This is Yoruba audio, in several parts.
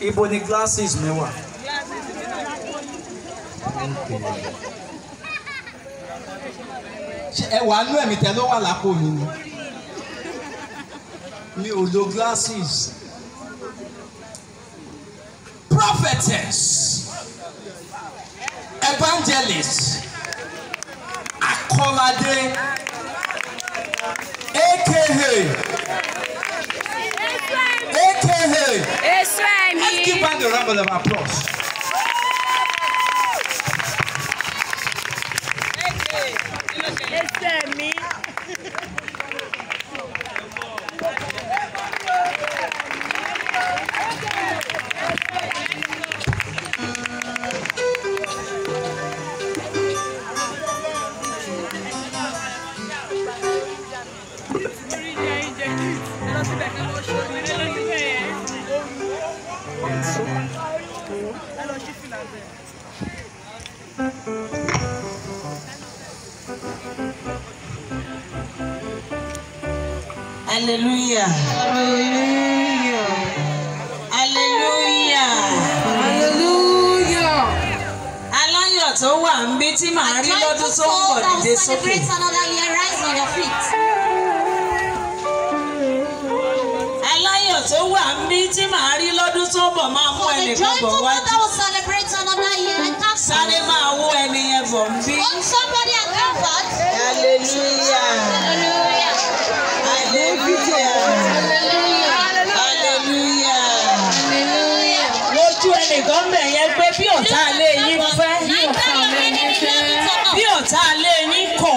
Ibo ni glasses mi wà. Ṣé ẹ wà nú ẹ̀mí tẹ ló wà lápò mi ni? Mi ò lo glasses. Prophetess, evangelist, Akolade, AKA. Let's give her the round of applause. Hallelujah. Hallelujah. Hallelujah. Hallelujah. Aláyọ̀ tó wà ń bí tí màá rí lọ́dún tó ń bọ̀ dìde sókè. Aláyọ̀ tó wà ń bí tí màá rí lọ́dún tó ń bọ̀ máa mú ẹnìkan bọ̀ wájú. Sáré máa wó ẹni yẹn bọ̀ ń bí. Hallelujah. Hallelujah. Hallelujah. Lójú ẹnìkan bẹ̀ yẹn pé bí ọ̀tá alẹ́ yín fẹ́. Bí ọ̀tá alẹ́ yín kọ̀.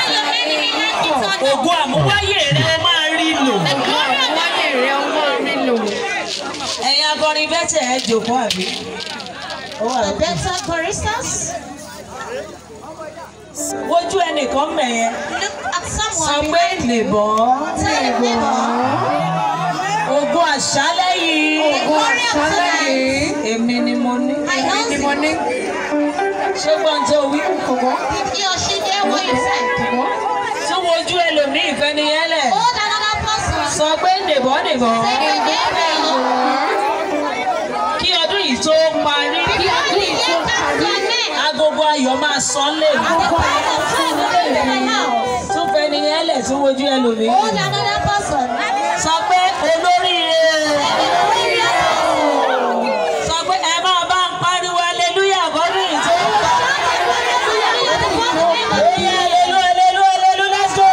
Ògo àmúwáyé rẹ̀ máa rí lò. Ẹ̀yin akọrin bẹ́tẹ̀ ẹ jòkó àbí? The better choristers. Wojú ẹnìkan bẹ̀ yẹn. Sọ pé nìbọn. Ògo àṣálẹ́ yìí. Èmi ni mo ní. Ṣé gbọ́n tó wí? Tún wojú ẹlòmíì ìfẹ́ ni yẹn lẹ̀. Sọ pé nìbọn. Kí ọdún yìí tó parí. Agogo ayọ̀ máa sọ lé. Tún fẹ́ ni yẹn lẹ̀ tún wojú ẹlòmíì. Sọ pé olóríire. Sọ pé ẹ máa bá ń pariwo hallelujah bọ́dún yìí tó. Let's go.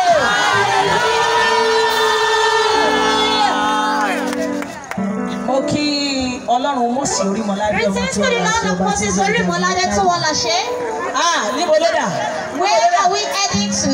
Mo kí Ọlọ́run Mósè Orímọládé ọmọ tó wọ́n láṣẹ. Níbo ló dà? Where are we heading to?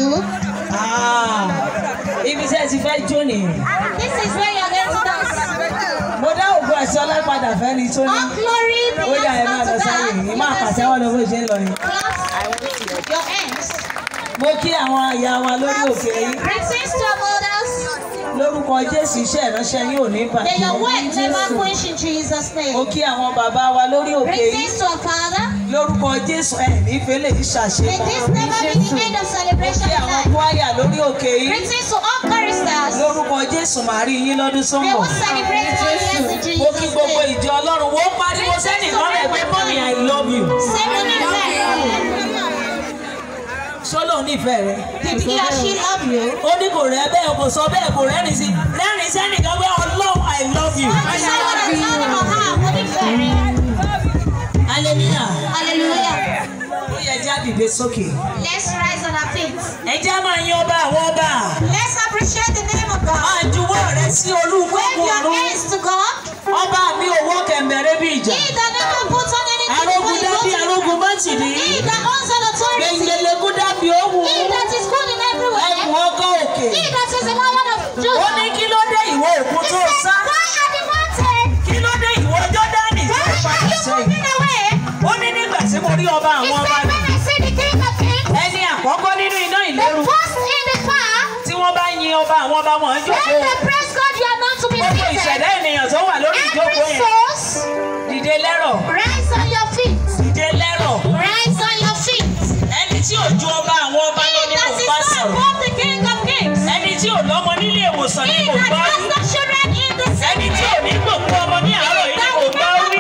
Ibi tí ẹ ti fẹ́ jó nìyẹn. This is where you are going to dance. Mo dá ògo àti ọlá padà fẹ́ ni tó ní. All glory Ó yá ẹ máa lọ sáyé yìí. Má pàtẹ́wọ́ lọ bó ṣe ń lọ yìí. Clap your hands. Mo kí àwọn ìyá wa lórí òkè yìí. Greetings to our mothers. Lórúkọ Jésù iṣẹ́ ìránṣẹ́ yín ò ní May your bàjẹ́. work never quench in Jesus' name. Mo kí àwọn bàbá wa lórí òkè yìí. Greetings to our Father. Lórúkọ Jésù ẹ̀ nífẹ̀ẹ́ lè May ṣàṣeyọrí. this never be the end of celebration Kí in àwọn life. kwaya lórí òkè yìí. Greetings to all choristers. Lórúkọ Jésù màá rí yín lọ́dún tó ń May bọ̀. we celebrate all years in Mo kí Jesus' gbogbo name. ìjọ Ọlọ́run wo pariwo sẹ́nìkan rẹ̀ pé mọ́mí I love you. Say what you say. Ṣọ́lọ́ nífẹ̀ẹ́ rẹ̀. Did he or she love you? Ó ní kò rẹ́ bẹ́ẹ̀ kò sọ bẹ́ẹ̀ kò rẹ́rìn sí. Rẹ́rìn sẹ́nìkan pé Ọlọ́run I love you. Say what you tell them of how what you say. Hallelujah. Hallelujah. Ó yẹ jẹ́ àdìde sókè. Let's rise on our feet. Ẹ jẹ́ máa yan ọba àwọn ọba. Let's appreciate the name of God. Máa juwọ́ rẹ sí olúgbó Wave your ọ̀run. hands to God. Ọba mi òwò kẹ̀mbẹ̀rẹ̀ bí ìjà. He that never puts on anything Arógun before dábí he goes. arógun mọ́tìdí. He that owns all authority. Gbẹ̀ngbẹ̀lẹ̀kú dábí òwú. He that is good in everywhere. Ẹ̀kún ọkọ̀ òkè. He that is the lion of Ó Judah. ní kí ló dé ìwọ òkun He tó said, sá. why are the mountain? Kí ló dé ìwọ Jọ́dánì tó Why are padà you sẹ́yìn. moving away? Ó ní nígbà tí mo rí ọba He àwọn ọba said, mi. when I see the king of kings, Ẹni àkọ́kọ́ nínú iná the ìléru. first in the fire, Tí wọ́n bá yin ọba àwọn ọba wọn when jókòó. they praise God, you are not to be Gbogbo seated. ìṣẹ̀dá ènìyàn tó wà lórí ìjókòó Every yẹn. source, Dìde lẹ́rọ̀. rise on your feet. Dìde lẹ́rọ̀. Rise on your feet. Ẹni tí ò ju ọba àwọn ọba lọ He ní that kò is bá not sọ̀rọ̀. above the king of kings. Ẹni tí ò lọ́mọ nílé ìwòsàn ní He kò that gbọ́. has no children in the Ẹni tí ò cemetery. ní gbòkú ọmọ ní àárọ̀ yìí ní kò That will gbọ́. never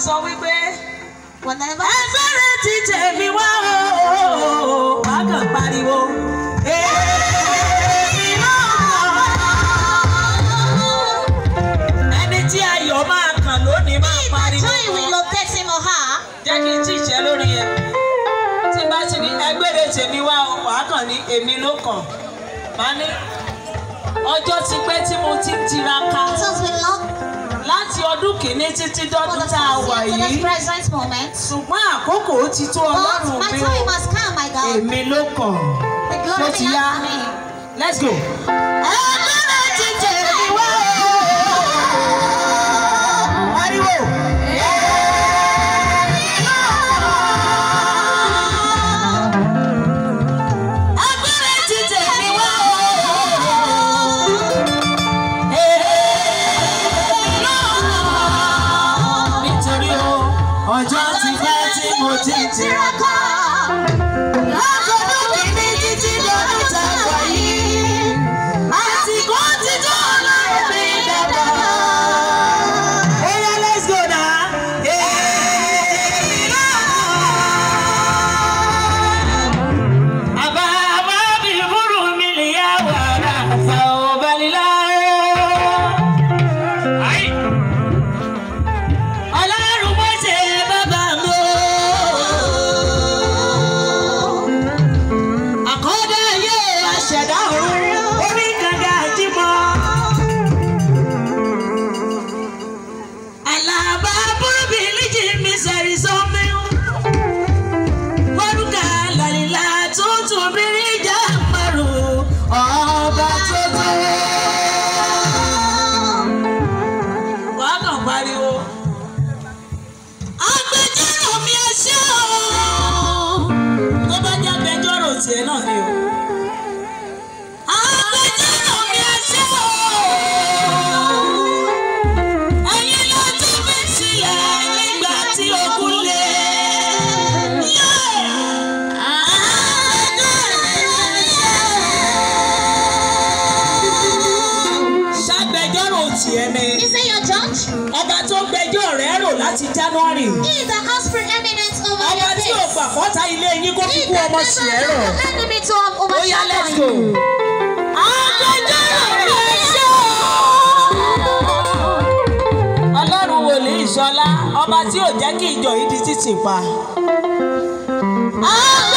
sọ wípé. Whenever ẹgbẹ́rẹ́ ti tèmi wá o wá kàn pariwo. ẹni tí ayọ̀ máa kàn lónìí máa pariwo. joy will locate him or her. jẹ́ kí n tí ì ṣe lórí yẹn. tí bá ti ní ẹgbẹ́rẹ́ tèmi wá o wá kàn ní èmi ló kàn. máa ní ọjọ́ ti pẹ́ tí mo ti tiraka. It has been long. láti ọdún kìíní títí dọ́dún tá a wà yìí. ṣùgbọ́n àkókò ti tó Ọlọ́run mi o. èmi ló kàn. ṣó ti yá. let's go. ẹgbẹ́rẹ́ ti tèmi wá o. ariwo. ẹgbẹ́rẹ́ ti tèmi wá o. ọjọ́ ti pẹ́ tí mo ti tiraka. látọdún kìíní títí lọ́dún tá a wà yìí. àsìkò ti tó Ọlọ́run mi dàgbà. oya let's go na. àbá bí burú mi lè yá wàrà àfà òbálílá. Is it your judge? ọba tó gbẹ́jọ́ rẹ̀ rò láti January. He is the house preeminent over ọba your tí ò gbà fọ́ta ilé yín kó fi kú ọmọ sí ẹ rọ̀. enemy to overshadow Oya let's go. Ọlọ́run wòlíì Ìṣọ̀lá ọba tí ò jẹ́ kí ìjọ yìí di títì pa.